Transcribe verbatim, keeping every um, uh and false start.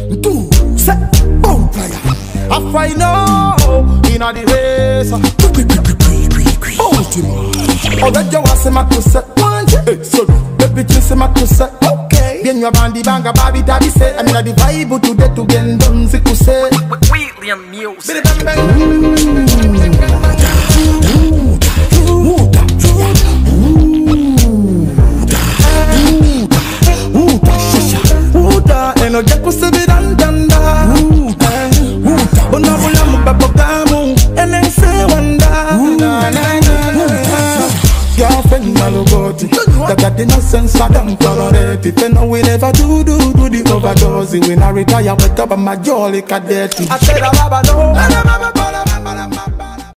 two, set, boom, fire. I find no in the race. Ultima. Oh, that you want to make you say one. Hey, so baby, you say make you say okay. Bien your bandi banga baby tabi say. I mean the vibe to get to get done. Say you say. William Music. No ya kuse birandanda Bona bula mubabogamu Enense wanda Girlfriend malugoti That got the nonsense I don't tolerate it. And no we never do do do the overdose. When I retire wake up on my jolly cadet I said I baba no